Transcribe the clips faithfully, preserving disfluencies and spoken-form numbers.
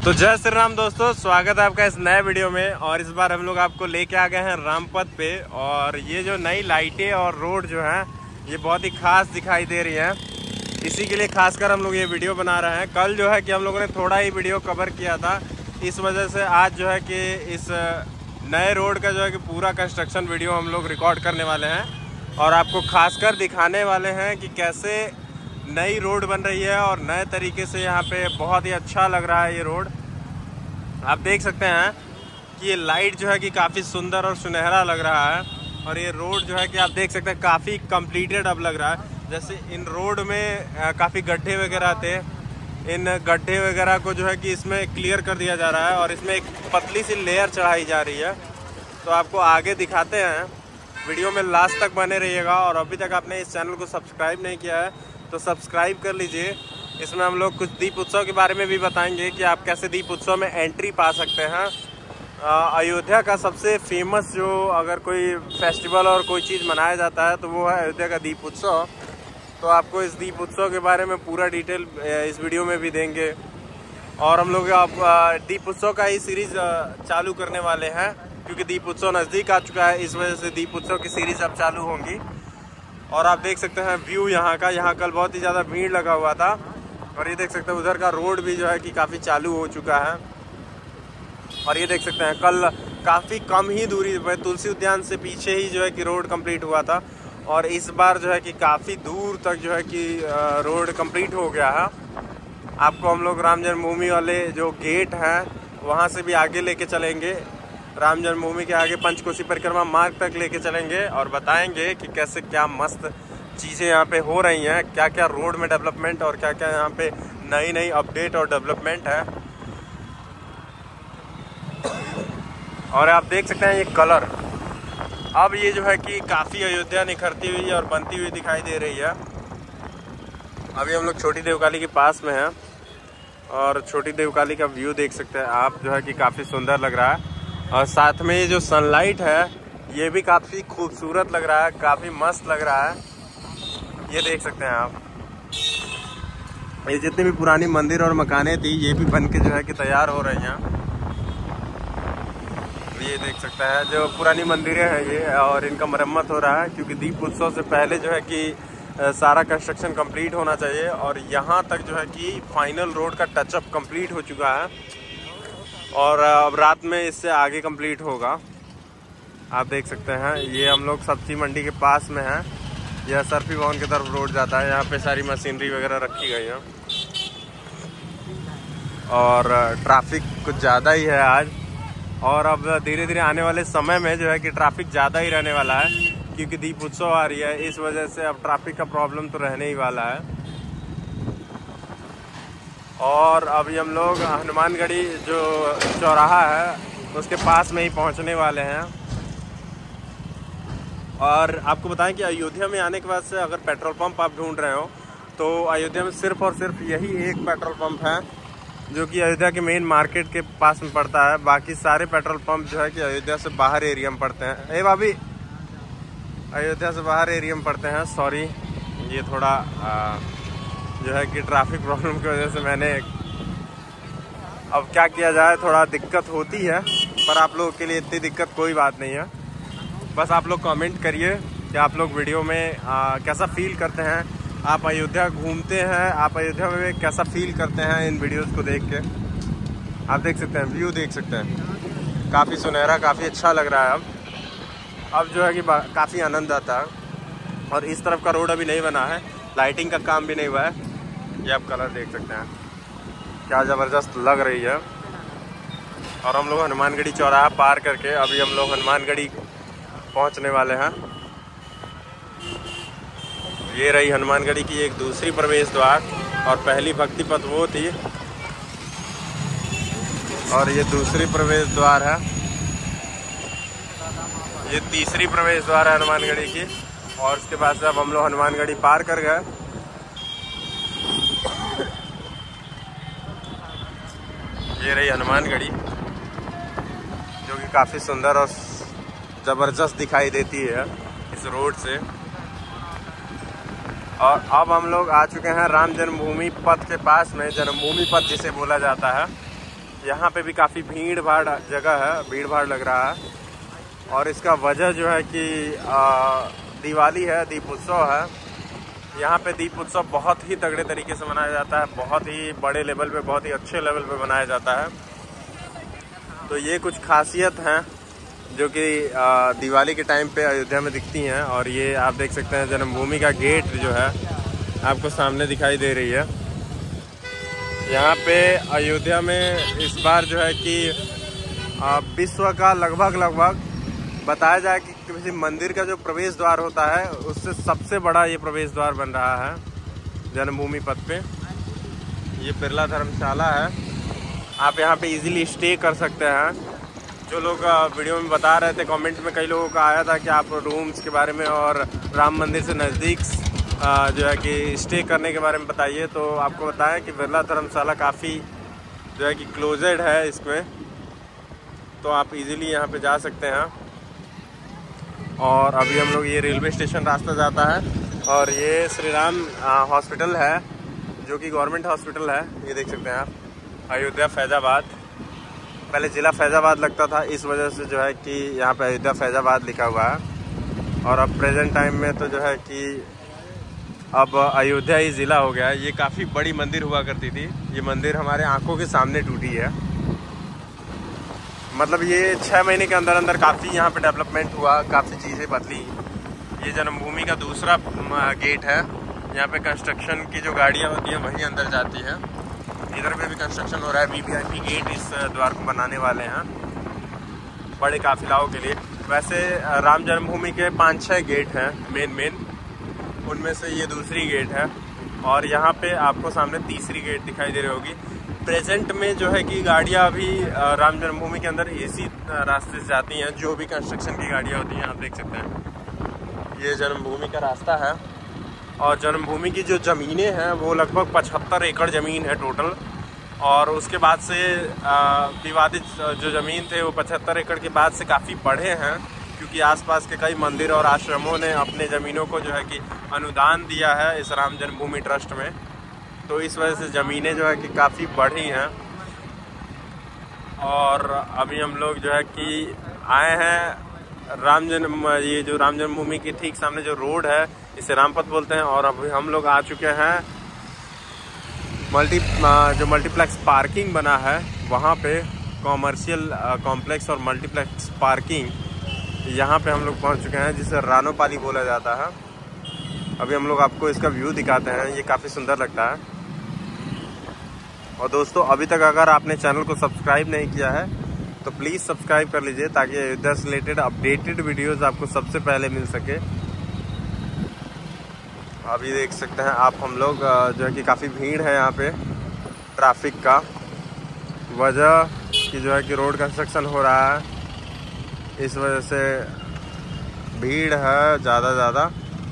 तो जय श्री राम दोस्तों, स्वागत है आपका इस नए वीडियो में। और इस बार हम लोग आपको लेके आ गए हैं रामपथ पे। और ये जो नई लाइटें और रोड जो हैं ये बहुत ही खास दिखाई दे रही हैं, इसी के लिए खासकर हम लोग ये वीडियो बना रहे हैं। कल जो है कि हम लोगों ने थोड़ा ही वीडियो कवर किया था, इस वजह से आज जो है कि इस नए रोड का जो है कि पूरा कंस्ट्रक्शन वीडियो हम लोग रिकॉर्ड करने वाले हैं और आपको खासकर दिखाने वाले हैं कि कैसे नई रोड बन रही है और नए तरीके से यहाँ पे बहुत ही अच्छा लग रहा है ये रोड। आप देख सकते हैं कि ये लाइट जो है कि काफ़ी सुंदर और सुनहरा लग रहा है। और ये रोड जो है कि आप देख सकते हैं काफ़ी कंप्लीटेड अब लग रहा है। जैसे इन रोड में काफ़ी गड्ढे वगैरह थे, इन गड्ढे वगैरह को जो है कि इसमें क्लियर कर दिया जा रहा है और इसमें एक पतली सी लेयर चढ़ाई जा रही है। तो आपको आगे दिखाते हैं, वीडियो में लास्ट तक बने रहिएगा। और अभी तक आपने इस चैनल को सब्सक्राइब नहीं किया है तो सब्सक्राइब कर लीजिए। इसमें हम लोग कुछ दीप उत्सव के बारे में भी बताएंगे कि आप कैसे दीप उत्सव में एंट्री पा सकते हैं। अयोध्या का सबसे फेमस जो अगर कोई फेस्टिवल और कोई चीज़ मनाया जाता है तो वो है अयोध्या का दीप उत्सव। तो आपको इस दीप उत्सव के बारे में पूरा डिटेल इस वीडियो में भी देंगे। और हम लोग आप दीप उत्सव का ही सीरीज़ चालू करने वाले हैं क्योंकि दीप उत्सव नज़दीक आ चुका है, इस वजह से दीप उत्सव की सीरीज़ अब चालू होंगी। और आप देख सकते हैं व्यू यहाँ का, यहाँ कल बहुत ही ज़्यादा भीड़ लगा हुआ था। और ये देख सकते हैं उधर का रोड भी जो है कि काफ़ी चालू हो चुका है। और ये देख सकते हैं कल काफ़ी कम ही दूरी पे तुलसी उद्यान से पीछे ही जो है कि रोड कंप्लीट हुआ था और इस बार जो है कि काफ़ी दूर तक जो है कि रोड कंप्लीट हो गया है। आपको हम लोग राम जन्मभूमि वाले जो गेट हैं वहाँ से भी आगे लेके चलेंगे, राम जन्मभूमि के आगे पंचकोशी परिक्रमा मार्ग तक लेके चलेंगे और बताएंगे कि कैसे क्या मस्त चीज़ें यहाँ पे हो रही हैं, क्या क्या रोड में डेवलपमेंट और क्या क्या यहाँ पे नई नई अपडेट और डेवलपमेंट है। और आप देख सकते हैं ये कलर, अब ये जो है कि काफ़ी अयोध्या निखरती हुई और बनती हुई दिखाई दे रही है। अभी हम लोग छोटी देवकाली के पास में हैं और छोटी देवकाली का व्यू देख सकते हैं आप, जो है कि काफ़ी सुंदर लग रहा है। और साथ में ये जो सनलाइट है ये भी काफ़ी खूबसूरत लग रहा है, काफ़ी मस्त लग रहा है। ये देख सकते हैं आप, ये जितनी भी पुरानी मंदिर और मकानें थी ये भी बन के जो है कि तैयार हो रही हैं। ये देख सकते हैं जो पुरानी मंदिरें हैं ये, और इनका मरम्मत हो रहा है क्योंकि दीप उत्सव से पहले जो है कि सारा कंस्ट्रक्शन कंप्लीट होना चाहिए। और यहाँ तक जो है कि फाइनल रोड का टचअप कंप्लीट हो चुका है और अब रात में इससे आगे कंप्लीट होगा। आप देख सकते हैं ये हम लोग सब्जी मंडी के पास में हैं, यह सर्फी भवन की तरफ रोड जाता है। यहाँ पे सारी मशीनरी वगैरह रखी गई है और ट्रैफिक कुछ ज़्यादा ही है आज। और अब धीरे धीरे आने वाले समय में जो है कि ट्रैफिक ज़्यादा ही रहने वाला है क्योंकि दीप उत्सव आ रही है, इस वजह से अब ट्रैफिक का प्रॉब्लम तो रहने ही वाला है। और अभी हम लोग हनुमानगढ़ी जो चौराहा है उसके पास में ही पहुंचने वाले हैं। और आपको बताएं कि अयोध्या में आने के बाद से अगर पेट्रोल पंप आप ढूंढ रहे हो तो अयोध्या में सिर्फ और सिर्फ यही एक पेट्रोल पंप है जो कि अयोध्या के मेन मार्केट के पास में पड़ता है। बाकी सारे पेट्रोल पंप जो है कि अयोध्या से बाहर एरिया में पड़ते हैं। ए भाभी, अयोध्या से बाहर एरिया में पड़ते हैं। सॉरी, ये थोड़ा आ, जो है कि ट्रैफिक प्रॉब्लम की वजह से मैंने, अब क्या किया जाए, थोड़ा दिक्कत होती है पर आप लोगों के लिए इतनी दिक्कत कोई बात नहीं है। बस आप लोग कमेंट करिए कि आप लोग वीडियो में आ, कैसा फील करते हैं, आप अयोध्या घूमते हैं, आप अयोध्या में कैसा फील करते हैं इन वीडियोस को देख के। आप देख सकते हैं व्यू, देख सकते हैं काफ़ी सुनहरा, काफ़ी अच्छा लग रहा है। अब अब जो है कि काफ़ी आनंद आता है। और इस तरफ का रोड अभी नहीं बना है, लाइटिंग का काम भी नहीं हुआ है। ये आप कलर देख सकते हैं क्या ज़बरदस्त लग रही है। और हम लोग हनुमानगढ़ी चौराहा पार करके अभी हम लोग हनुमानगढ़ी पहुंचने वाले हैं। ये रही हनुमानगढ़ी की एक दूसरी प्रवेश द्वार और पहली भक्ति पथ वो थी और ये दूसरी प्रवेश द्वार है, ये तीसरी प्रवेश द्वार है हनुमानगढ़ी की। और उसके बाद से अब हम लोग हनुमानगढ़ी पार कर गए। ये रही हनुमानगढ़ी जो कि काफ़ी सुंदर और ज़बरदस्त दिखाई देती है इस रोड से। और अब हम लोग आ चुके हैं राम जन्मभूमि पथ के पास में, जन्मभूमि पथ जिसे बोला जाता है। यहाँ पे भी काफ़ी भीड़ भाड़ जगह है, भीड़ भाड़ लग रहा है। और इसका वजह जो है कि दिवाली है, दीप उत्सव है। यहाँ पे दीप उत्सव बहुत ही तगड़े तरीके से मनाया जाता है, बहुत ही बड़े लेवल पे, बहुत ही अच्छे लेवल पे मनाया जाता है। तो ये कुछ खासियत हैं जो कि दिवाली के टाइम पे अयोध्या में दिखती हैं। और ये आप देख सकते हैं जन्मभूमि का गेट जो है आपको सामने दिखाई दे रही है। यहाँ पे अयोध्या में इस बार जो है कि विश्व का लगभग लगभग बताया जाए कि किसी मंदिर का जो प्रवेश द्वार होता है उससे सबसे बड़ा ये प्रवेश द्वार बन रहा है जन्मभूमि पथ पे। ये बिरला धर्मशाला है, आप यहाँ पे इजीली स्टे कर सकते हैं। जो लोग वीडियो में बता रहे थे, कमेंट में कई लोगों का आया था कि आप रूम्स के बारे में और राम मंदिर से नज़दीक जो है कि स्टे करने के बारे में बताइए। तो आपको बताएं कि बिरला धर्मशाला काफ़ी जो है कि क्लोजेड है इसमें, तो आप इजीली यहाँ पे जा सकते हैं। और अभी हम लोग, ये रेलवे स्टेशन रास्ता जाता है और ये श्री राम हॉस्पिटल है जो कि गवर्नमेंट हॉस्पिटल है। ये देख सकते हैं आप, अयोध्या फैज़ाबाद। पहले ज़िला फैज़ाबाद लगता था, इस वजह से जो है कि यहाँ पे अयोध्या फैज़ाबाद लिखा हुआ है। और अब प्रेजेंट टाइम में तो जो है कि अब अयोध्या ही ज़िला हो गया है। ये काफ़ी बड़ी मंदिर हुआ करती थी, ये मंदिर हमारे आंखों के सामने टूटी है। मतलब ये छः महीने के अंदर अंदर काफ़ी यहाँ पे डेवलपमेंट हुआ, काफ़ी चीज़ें बदली। ये जन्मभूमि का दूसरा गेट है, यहाँ पे कंस्ट्रक्शन की जो गाड़ियाँ होती हैं वहीं अंदर जाती हैं। इधर पे भी कंस्ट्रक्शन हो रहा है, वीवीआईपी गेट इस द्वार को बनाने वाले हैं बड़े काफिलाओं के लिए। वैसे राम जन्मभूमि के पाँच छः गेट हैं मेन मेन, उनमें से ये दूसरी गेट है। और यहाँ पे आपको सामने तीसरी गेट दिखाई दे रही होगी। प्रेजेंट में जो है कि गाड़ियाँ अभी राम जन्मभूमि के अंदर इसी रास्ते से जाती हैं, जो भी कंस्ट्रक्शन की गाड़ियाँ होती हैं। आप देख सकते हैं ये जन्मभूमि का रास्ता है। और जन्मभूमि की जो ज़मीनें हैं वो लगभग पचहत्तर एकड़ ज़मीन है टोटल। और उसके बाद से विवादित जो ज़मीन थे वो पचहत्तर एकड़ के बाद से काफ़ी बढ़े हैं, क्योंकि आसपास के कई मंदिर और आश्रमों ने अपने ज़मीनों को जो है कि अनुदान दिया है इस राम जन्मभूमि ट्रस्ट में। तो इस वजह से ज़मीनें जो है कि काफ़ी बढ़ी हैं। और अभी हम लोग जो है कि आए हैं राम जन्म, ये जो राम जन्मभूमि के ठीक सामने जो रोड है इसे रामपथ बोलते हैं। और अभी हम लोग आ चुके हैं मल्टी जो मल्टीप्लेक्स पार्किंग बना है वहाँ पे, कॉमर्शियल कॉम्प्लेक्स और मल्टीप्लेक्स पार्किंग, यहाँ पे हम लोग पहुँच चुके हैं, जिसे रानोपाली बोला जाता है। अभी हम लोग आपको इसका व्यू दिखाते हैं, ये काफ़ी सुंदर लगता है। और दोस्तों, अभी तक अगर आपने चैनल को सब्सक्राइब नहीं किया है तो प्लीज़ सब्सक्राइब कर लीजिए, ताकि अयोध्या से रिलेटेड अपडेटेड वीडियोस आपको सबसे पहले मिल सके। अभी देख सकते हैं आप, हम लोग जो है कि काफ़ी भीड़ है यहाँ पे ट्रैफिक का, वजह कि जो है कि रोड कंस्ट्रक्शन हो रहा है, इस वजह से भीड़ है ज़्यादा ज़्यादा।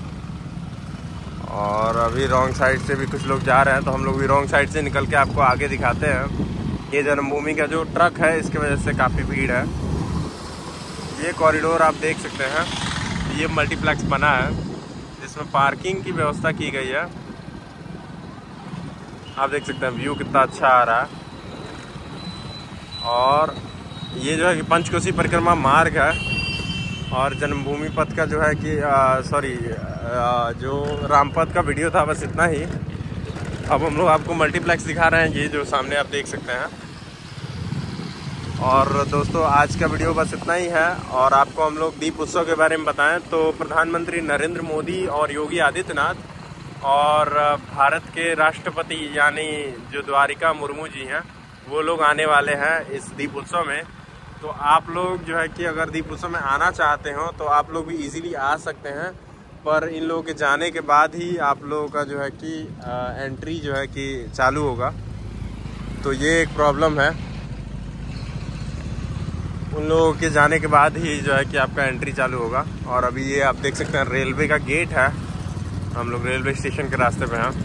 और अभी रॉन्ग साइड से भी कुछ लोग जा रहे हैं, तो हम लोग भी रॉन्ग साइड से निकल के आपको आगे दिखाते हैं। ये जन्मभूमि का जो ट्रक है इसकी वजह से काफ़ी भीड़ है। ये कॉरिडोर आप देख सकते हैं, ये मल्टीप्लेक्स बना है जिसमें पार्किंग की व्यवस्था की गई है। आप देख सकते हैं व्यू कितना अच्छा आ रहा है। और ये जो है कि पंचकोशी परिक्रमा मार्ग है। और जन्मभूमि पथ का जो है कि सॉरी जो रामपथ का वीडियो था बस इतना ही। अब हम लोग आपको मल्टीप्लेक्स दिखा रहे हैं, ये जो सामने आप देख सकते हैं। और दोस्तों, आज का वीडियो बस इतना ही है। और आपको हम लोग दीप उत्सव के बारे में बताएं तो प्रधानमंत्री नरेंद्र मोदी और योगी आदित्यनाथ और भारत के राष्ट्रपति यानी जो द्वारिका मुर्मू जी हैं, वो लोग आने वाले हैं इस दीप उत्सव में। तो आप लोग जो है कि अगर दीप उत्सव में आना चाहते हो तो आप लोग भी इजीली आ सकते हैं, पर इन लोगों के जाने के बाद ही आप लोगों का जो है कि एंट्री जो है कि चालू होगा। तो ये एक प्रॉब्लम है, उन लोगों के जाने के बाद ही जो है कि आपका एंट्री चालू होगा। और अभी ये आप देख सकते हैं रेलवे का गेट है, हम लोग रेलवे स्टेशन के रास्ते पे हैं।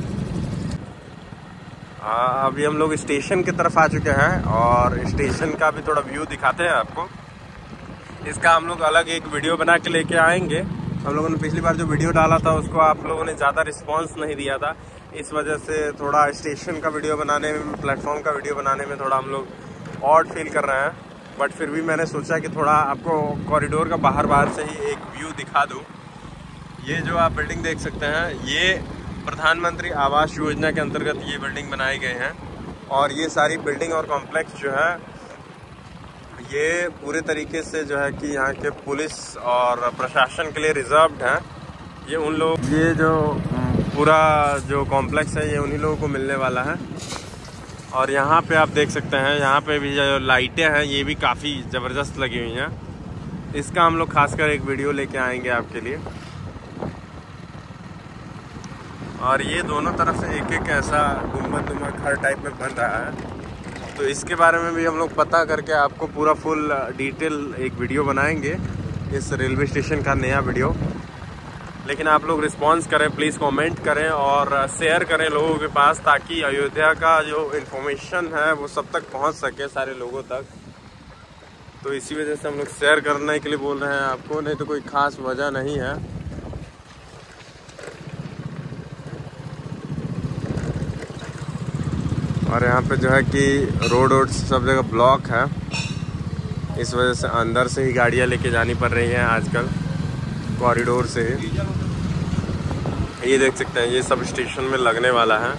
अभी हम लोग स्टेशन की तरफ आ चुके हैं और स्टेशन का भी थोड़ा व्यू दिखाते हैं आपको। इसका हम लोग अलग एक वीडियो बना के लेके आएंगे। हम लोगों ने पिछली बार जो वीडियो डाला था उसको आप लोगों ने ज़्यादा रिस्पांस नहीं दिया था, इस वजह से थोड़ा स्टेशन का वीडियो बनाने में, प्लेटफॉर्म का वीडियो बनाने में थोड़ा हम लोग ऑड फील कर रहे हैं। बट फिर भी मैंने सोचा कि थोड़ा आपको कॉरिडोर का बाहर बाहर से ही एक व्यू दिखा दूँ। ये जो आप बिल्डिंग देख सकते हैं, ये प्रधानमंत्री आवास योजना के अंतर्गत ये बिल्डिंग बनाई गई हैं। और ये सारी बिल्डिंग और कॉम्प्लेक्स जो है ये पूरे तरीके से जो है कि यहाँ के पुलिस और प्रशासन के लिए रिजर्व्ड है। ये उन लोग, ये जो पूरा जो कॉम्प्लेक्स है ये उन्हीं लोगों को मिलने वाला है। और यहाँ पे आप देख सकते हैं, यहाँ पे भी जो लाइटें हैं ये भी काफ़ी ज़बरदस्त लगी हुई हैं। इसका हम लोग खासकर एक वीडियो लेके आएंगे आपके लिए। और ये दोनों तरफ से एक एक ऐसा गुम्बद नुमा घर टाइप में बन रहा है, तो इसके बारे में भी हम लोग पता करके आपको पूरा फुल डिटेल एक वीडियो बनाएंगे, इस रेलवे स्टेशन का नया वीडियो। लेकिन आप लोग रिस्पांस करें, प्लीज़ कमेंट करें और शेयर करें लोगों के पास, ताकि अयोध्या का जो इन्फॉर्मेशन है वो सब तक पहुंच सके, सारे लोगों तक। तो इसी वजह से हम लोग शेयर करने के लिए बोल रहे हैं आपको, नहीं तो कोई ख़ास वजह नहीं है। और यहाँ पे जो है कि रोड वोड सब जगह ब्लॉक है, इस वजह से अंदर से ही गाड़ियाँ लेके जानी पड़ रही हैं आजकल, कॉरिडोर से ही। ये देख सकते हैं, ये सब स्टेशन में लगने वाला है।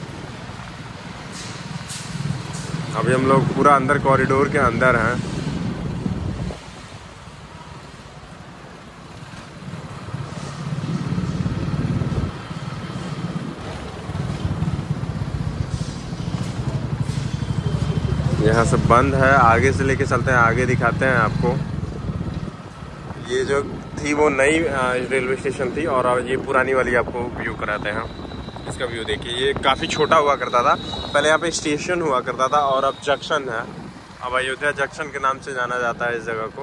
अभी हम लोग पूरा अंदर कॉरिडोर के अंदर हैं। यहाँ से बंद है, आगे से लेके चलते हैं, आगे दिखाते हैं आपको। ये जो थी वो नई रेलवे स्टेशन थी और ये पुरानी वाली आपको व्यू कराते हैं। इसका व्यू देखिए, ये काफ़ी छोटा हुआ करता था पहले, यहाँ पे स्टेशन हुआ करता था और अब जंक्शन है। अब अयोध्या जंक्शन के नाम से जाना जाता है इस जगह को।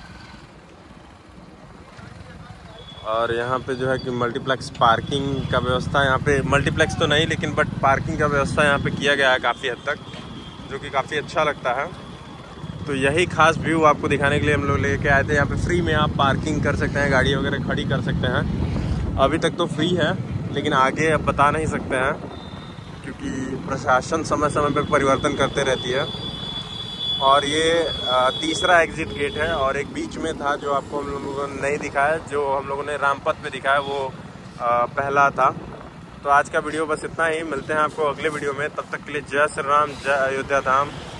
और यहाँ पे जो है कि मल्टीप्लेक्स पार्किंग का व्यवस्था, यहाँ पे मल्टीप्लेक्स तो नहीं लेकिन बट पार्किंग का व्यवस्था यहाँ पे किया गया है काफ़ी हद तक, जो कि काफ़ी अच्छा लगता है। तो यही खास व्यू आपको दिखाने के लिए हम लोग लेके आए थे। यहाँ पे फ्री में आप पार्किंग कर सकते हैं, गाड़ी वगैरह खड़ी कर सकते हैं। अभी तक तो फ्री है, लेकिन आगे अब बता नहीं सकते हैं, क्योंकि प्रशासन समय समय पर परिवर्तन करते रहती है। और ये तीसरा एग्जिट गेट है, और एक बीच में था जो आपको हम लोगों ने नहीं दिखाया, जो हम लोगों ने रामपथ पे दिखाया, वो पहला था। तो आज का वीडियो बस इतना ही, मिलते हैं आपको अगले वीडियो में। तब तक के लिए जय श्री राम, जय अयोध्या धाम।